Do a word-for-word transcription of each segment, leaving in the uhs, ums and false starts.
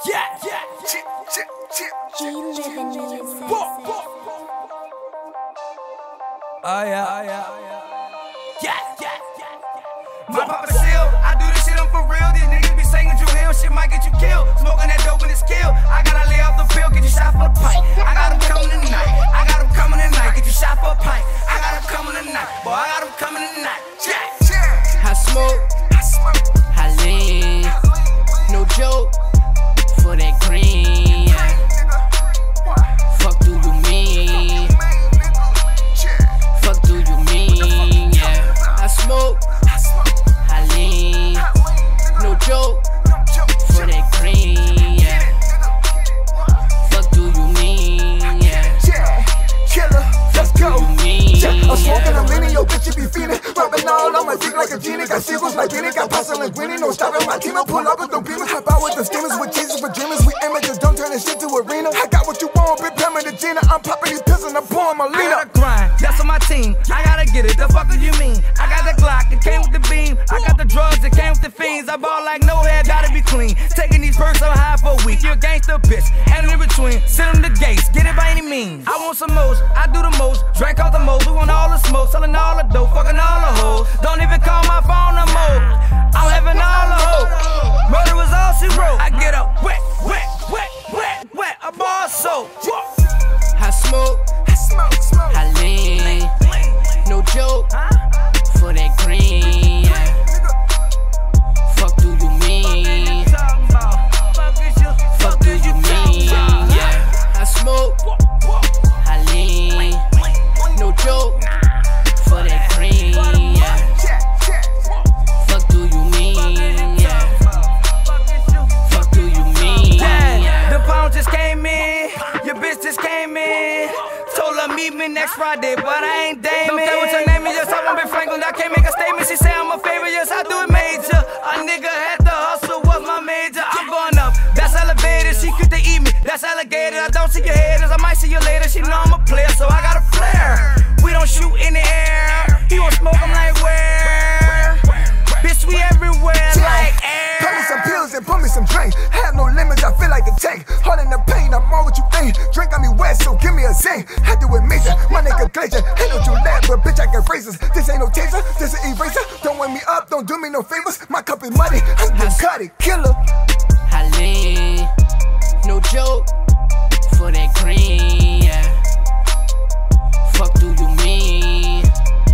Yeah, yeah, G-LIVIN music. Oh yeah, oh yeah, yeah, yeah, yeah. My papa seal, I do this shit, I'm for real. These niggas be singing Drew Hill, shit might get you killed. Smoking that dope when it's killed. I gotta lay off the pill, get you shot for a pint. I got them coming tonight, I got them coming tonight, get you shot for a pint. I got them coming tonight, boy, I got them coming tonight. Yeah, yeah. I smoke, I smoke, I lean, no joke, for that green. Fuck do you mean? Fuck do you mean? Yeah, I smoke, I lean, no joke, for that green. Yeah, fuck do you mean? Yeah, Yeah, killer, let's go. Yeah, I'm smoking, I'm leaning, yo, bitch, you be feeling. Rubbing all on my dick like a genie. Got sequels like Guinea, got pasta like Winnie. No stopping my team, I pull up with the beamers. Hop out with the schemers, with Jesus, for dreamers. We amateurs, don't turn this shit to arena. I got what you want, big Pam and Gina. I'm popping these pills and I'm pouring my I lean gotta up. grind, that's on my team. I gotta get it, the fuck do you mean? I got the Glock, it came with the beam. I got the drugs, it came with the fiends. I ball like no hair, gotta be clean. Taking these perks, I'm high for a week. You a gangster bitch, and in between, send them the gates, get it by any means. I want some most, I do the most, drank off the most. We want all the smoke, selling all the dope, fucking all the hoes. Don't even call my phone no more. I'm having all the hope. Murder was all she wrote. I get up wet, wet, wet, wet, wet, a bar soap. I smoke, I smoke, smoke. I lean, no joke, for that green. Yeah. Fuck do you mean? Fuck do you mean? Yeah, I smoke, I lean, no joke, for that green. Yeah. Fuck do you mean? Yeah. Fuck do you mean? Yeah, the pound just came in, your bitch just came in. Told her meet me next Friday, but I ain't damn. Don't care what your name is, just I won't be Franklin. I can't make a statement. She say I'm a favorite, yes I do it major. A nigga had to hustle, was my major. I'm going up, that's elevated. She could they eat me, that's alligator. I don't see your haters, I might see you later. She know I'm a player, so I got a flare. We don't shoot in the air. He won't smoke, I'm like where? Bitch, we everywhere like air. Put me some pills and put me some drink. Have no limits, I feel like a tank. Hard in the pain, I'm all what you ain't. Drink got me wet, so give me a zing. I do it major, my nigga glacier. Ain't no Juliet, but bitch, I get razors. This ain't no taser, this an eraser. Don't wake me up, don't do me no favors. My cup is muddy, I'm the cutty killer. I lean, no joke, for that green. Yeah. Fuck do you mean?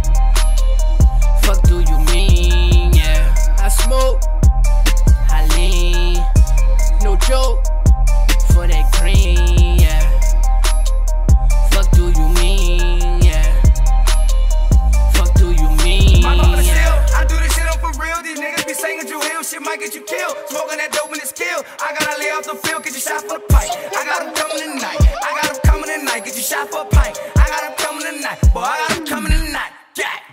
Fuck do you mean? Yeah. I smoke, I lean, no joke, for that green. Yeah. Fuck do you mean? Yeah. Fuck do you mean? My papa Yeah. seal, I do this shit up for real. These niggas be singing Drew Hill, shit might get you killed. Smoking that dope when it's killed. I gotta lay off the field, get you shot for the pipe. I got them coming tonight, I got them coming tonight, get you shot for a pint. I got them coming tonight, boy, I got them coming tonight. Yeah.